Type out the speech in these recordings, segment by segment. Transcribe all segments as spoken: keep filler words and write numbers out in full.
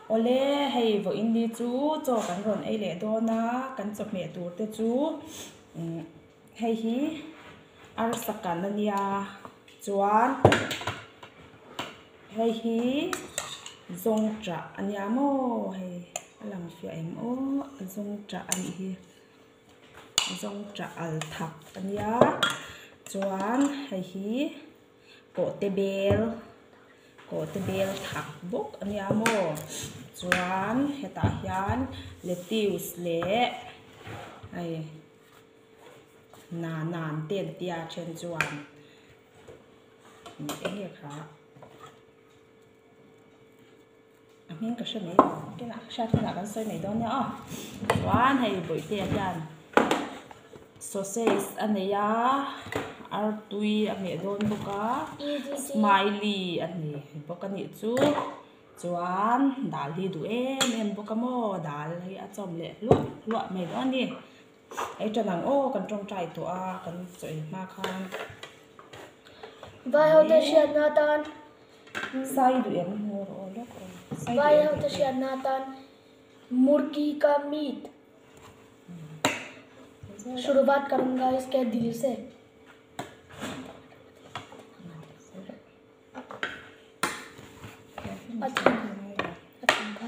ole hay vô in đi chú cho cắn rộn ấy lệ đó na cắn chọc mẹ tụt te chú hay hi ar sakan ania chuan hay hi zong tra ania mo hay lang fi em o zong tra ani hi zong tra al thak ania chuan hay hi ko te bel ko te bel thak bok ania mo chuan heta hian lettuce le ai na nan ten tia chen chuan ni e kha a min ka shane ke na sha thana kan soi nei don ne a chuan hei boi te hian sausage aneya ar tui a me don boka smiley ani boka ni chu chuan dal hi du em em boka mo dal hi a chom le lu lu me don ni ai chanang o kan trong trai to a kan choi ma khan vai hau ta shian na tan sai du em mo ro lo vai hau ta shian na tan मुर्गी का मीट शुरुआत करूंगा इसके दिल से अच्छा अच्छा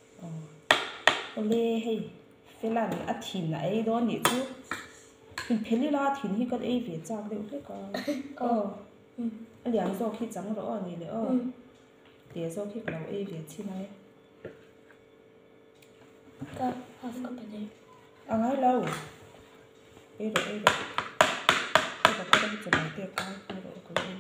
ole hey Fela ni a thin na ei do ni chu in pheli la thin hi kan ei ve chak deuh hle ka o a liang zo khi chang ro ani le o te zo khi klo ei ve chi nai ka half cup de angai lo ei ro ei ro ka ka ka chu mai te ka ro ko le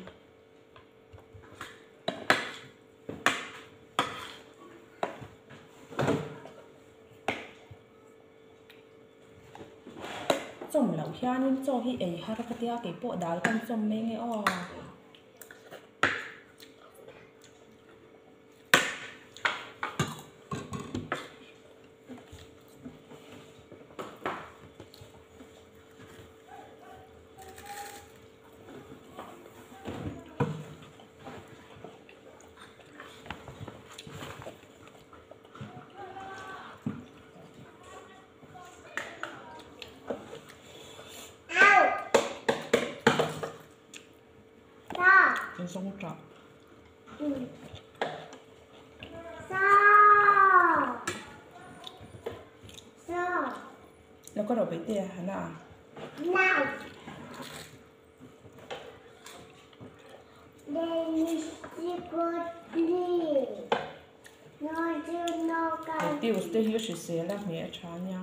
chom lau hianin cho hi ei har ka tia ke po dal kan chom me nge o zong traแล้วก็เราไปเตี้ยฮะน่ะติวสเตย์ยูชิเซล่ะเมียชาเนี่ย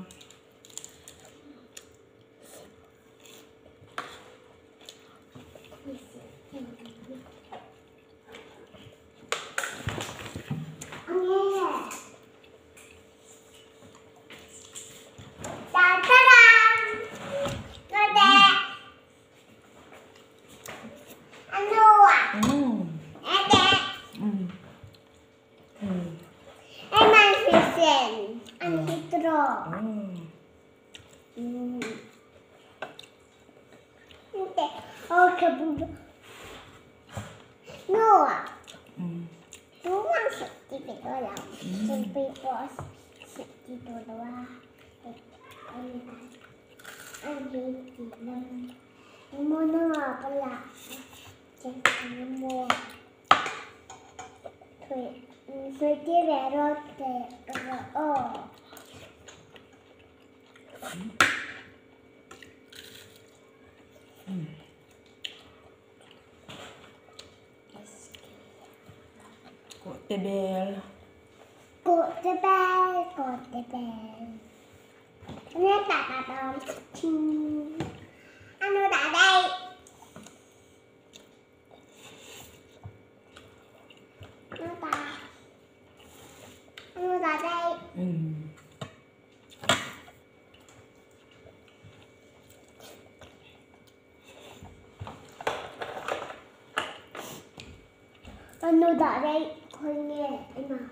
Te bel. Cột te bel, cột te bel. Nghe tạ tạ đòn. Anh ơi tại đây. Nó tạ. Anh ơi tại đây. Ừ. Anh ơi tại đây. Thôi nghe em à.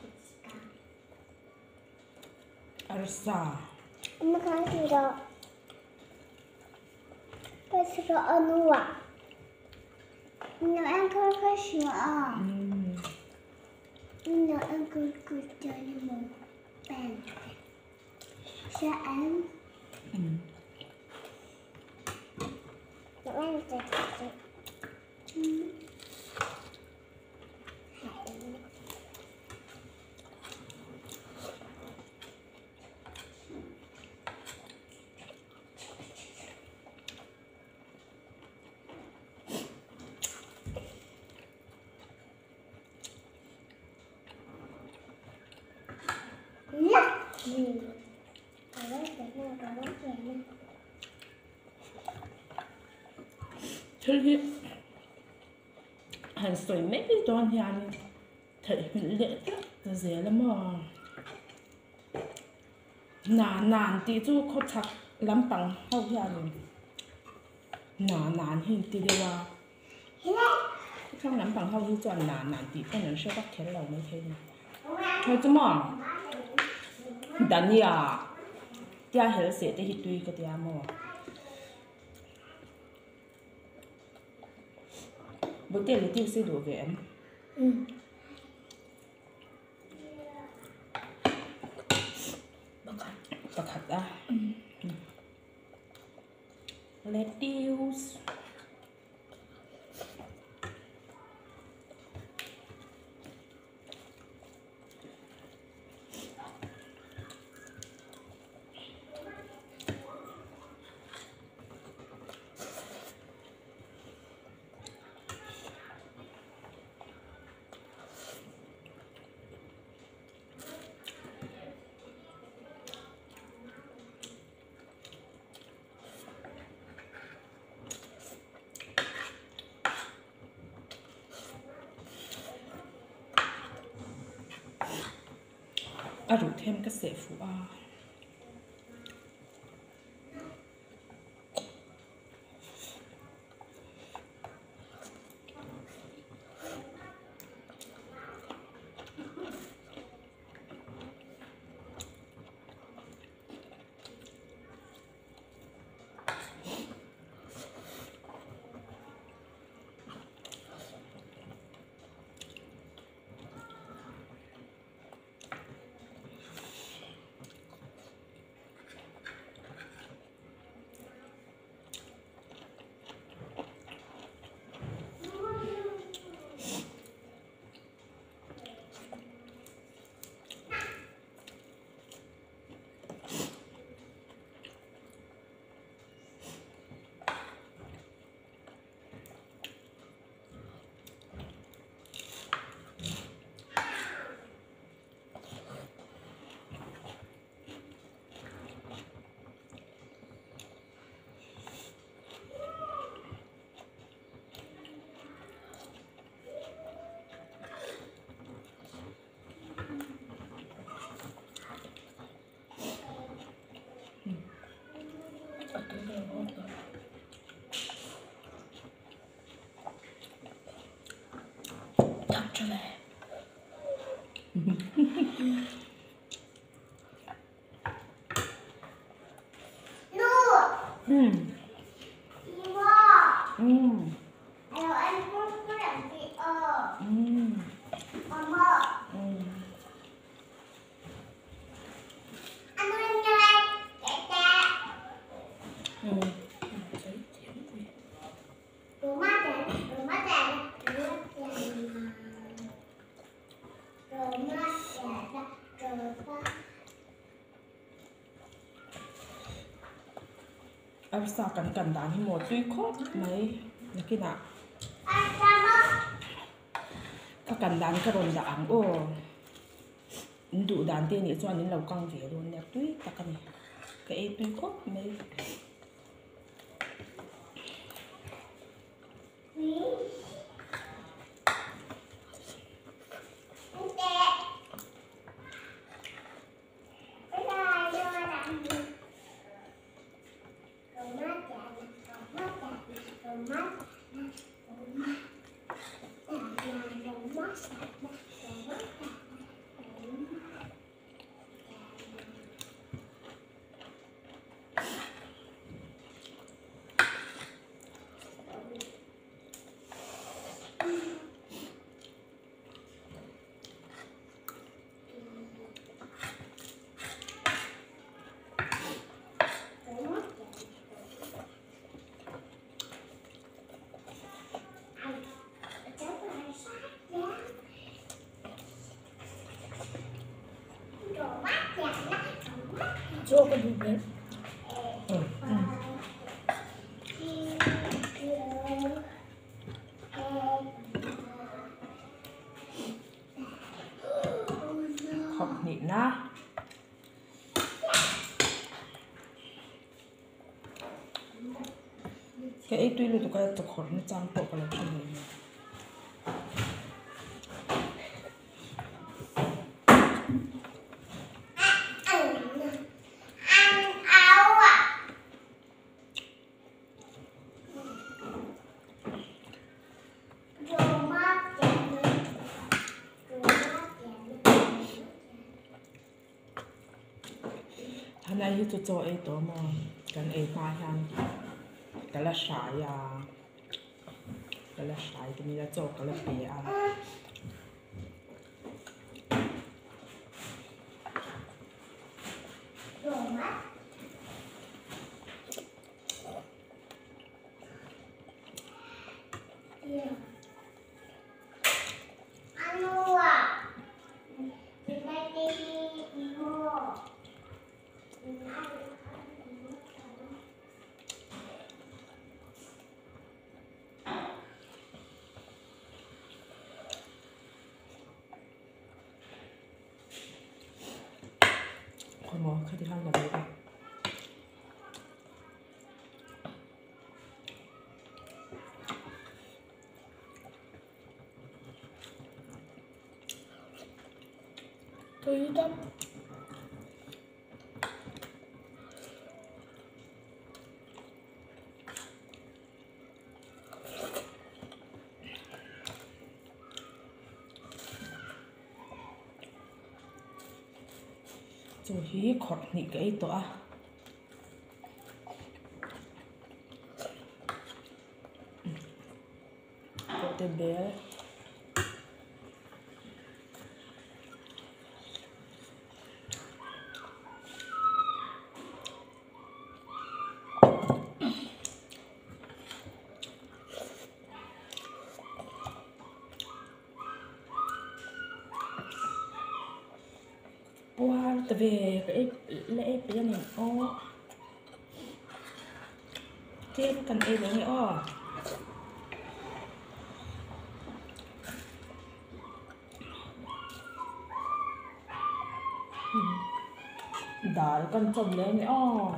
Arsa. Em khá gì đó. Tôi sữa ăn à. Nếu em thôi phải sữa à. nó ăn cứ cứ chơi như một bàn sao ăn Ừ. nó ăn sẽ sẽ Thì hành soi mấy cái đoạn thì anh thấy mình lệ cái gì lắm mà nàn nàn tí chú khó chắc lắm bằng hậu thì anh nàn nàn hình tí đi qua không lắm bằng hậu thì chọn nàn nàn tí cái này sẽ bắt khéo lâu mới thế này thôi chứ mà đàn ya tia hết sẽ thì tùy cái tia mà bữa tiệc thì tiêu sẽ đủ về em Ừ. Bạc hạt. bạc hạt à Ừ. lettuce à rủ thêm cái sợi phụ à Thật cho về. ừ ừ ừ ừ ừ em sao cần cần đàn thì một tuy khốt mấy là cái nào các cần đàn cái rồn đàn ô đủ đàn tiền để cho đến lầu con về luôn đẹp tuy ta cần cái tuy khốt mấy Chaw cái bụng đấy. Ừ. Ừ. Không nhịn á. Cái ấy tuy là tụi cái tụi khó nó trang bộ cái là chuyện này. Hôm nay thì tôi cho ấy tổ mà cần ấy mai hàng cái là sải à cái là sải thì mình đã cho cái là bể à con mò khi thì không làm được. Tôi tâm. Rồi hí khọt nị cái ấy tổ à có tên bé wow tại vì cái lễ bé này ô thêm cần ấy bé này ô đá con trồng lên này ô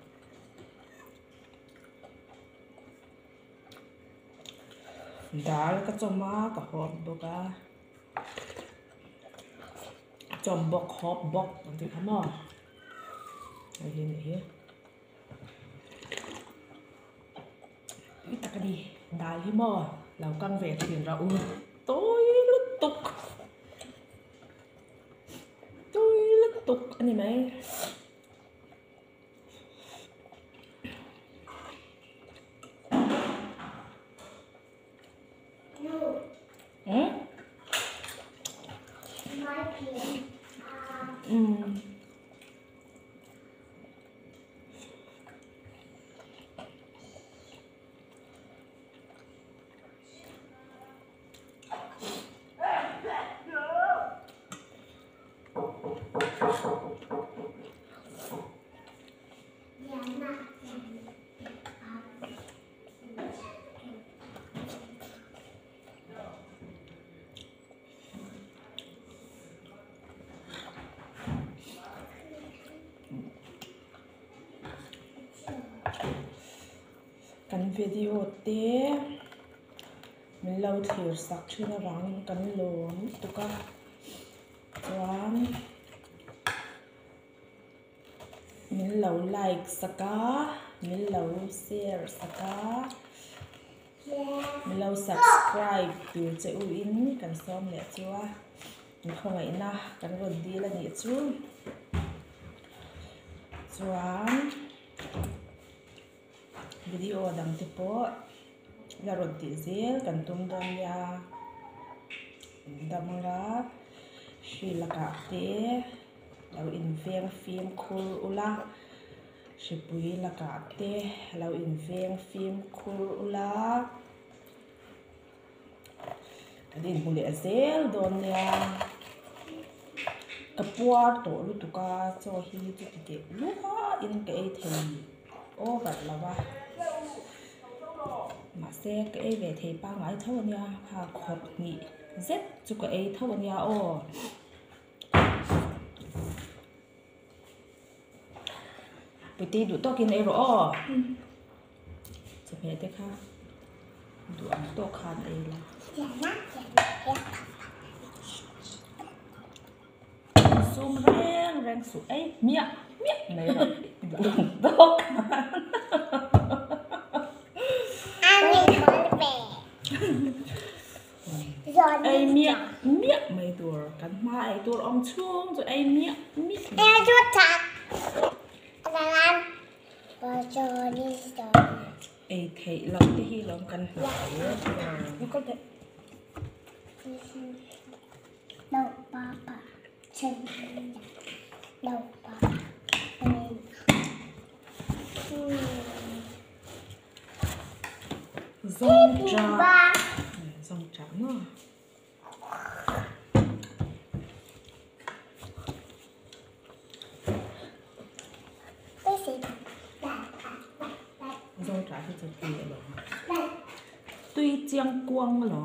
đá cái trồng má cả hộp bốc à trồng bọc hộp bọc thì không à này thì này ít ta cái đi đá hi mò lão căng về tiền ra u tôi lít tục tôi lít tục anh này mày ừ ừ Kan video te mình lâu thiểu sắc chứ nó ráng cắn lốn tụi các chuan mình lâu like saka mình lâu share saka mình lâu subscribe từ chế u in cần xóm lẹ chua mình không ấy na cần gần đi là nhẹ chú chuan video đăng tiếp po là rồi tí zel cần tung đông ya đâm ra chỉ là cả té lâu in veng phim cool ula chỉ bùi là cả té lâu in veng phim cool ula cái din bùi zel don ya cặp bua tổ lu tu ca cho hi tu ti te lu ha in cái ấy thì ô vật là ba mà xe cái ấy về thì ba ngái thâu nha ha khọt nhị rất cho cái ấy thâu nha ô buổi tí đủ to kinh ấy rồi chụp hệ thế khác đủ ăn to khan ấy là zoom reng reng su ấy miệng miệng này là đủ to ấy miệng miệng mấy tuổi cắn mai ấy tuổi ông chuông rồi ấy miệng miệng em chút chặt là làm và cho đi rồi ấy thấy lòng thì hi lòng cắn lại nó có thể đầu ba ba chân đầu ba ba dông trà dông trà nữa dông trà thìจะตีหรอtuy chiang quangหรอ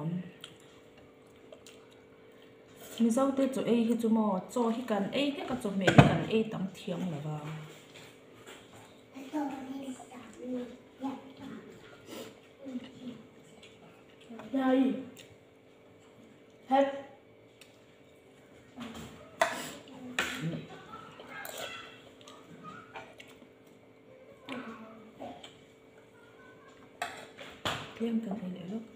มีเจ้าเตจูเอฮิจูโมโจฮิกันเอฮิกันจูเมฮิกันเอตั้งเทียงหรอบ้าใหญ่เฮ็ดเทียงกันไปเลยลูก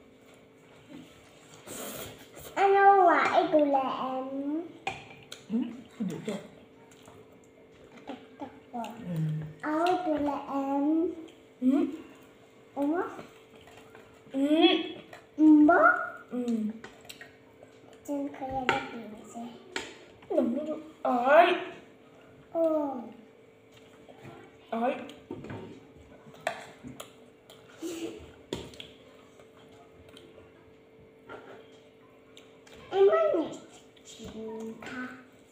anh đâu ngoại của là em ừ đủ rồi tập tập rồi ừ áo của là em ừ ủa ừ bố ừ chân khơi ra đất biển xe nằm nó ơi ô ơi em mới nhảy chuyện tha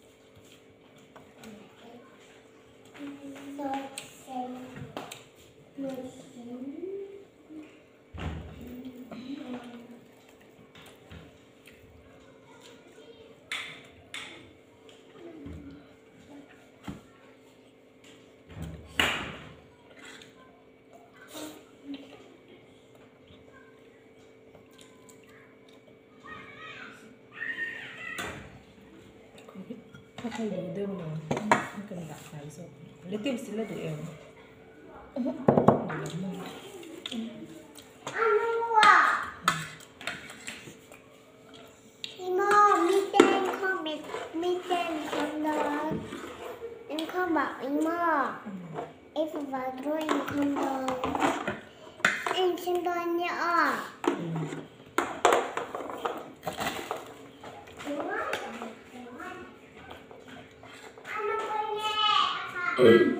rồi xem người xem ถ้าใครดูเดิมเลยมันกันดักสายสดแล้วเต็มสิแล้วดูเอวดูแล้วมึง anh đâu à Imo mi tên không mi mi tên không đó em không bảo Imo em phải vào rồi em không đâu em xin đôi nhớ ừ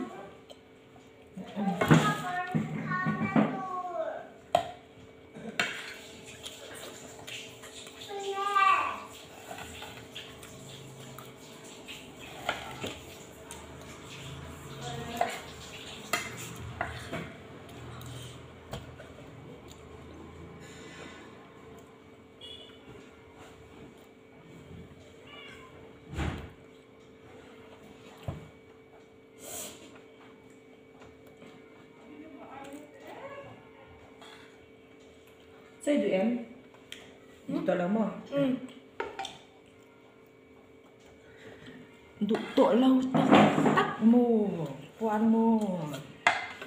Xây tụi em tụi lắm mà ừ tụi tụi lâu tắc tắc mồ quan mồ ừ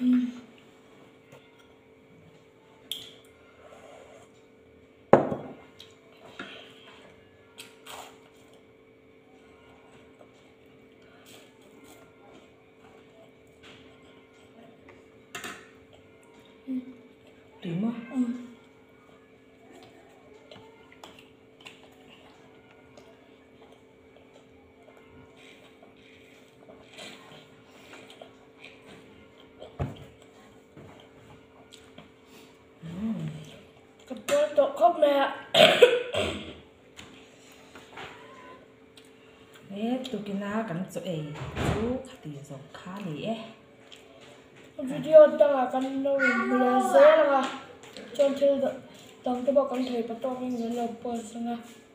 tùy mà ừ cặp đôi tổ khóc mẹ nè tụi kina kan chu ei chu khati zong kha ni e video tanga kan lo mula se la chon thil dang to ba kan thei pa to min lo po sanga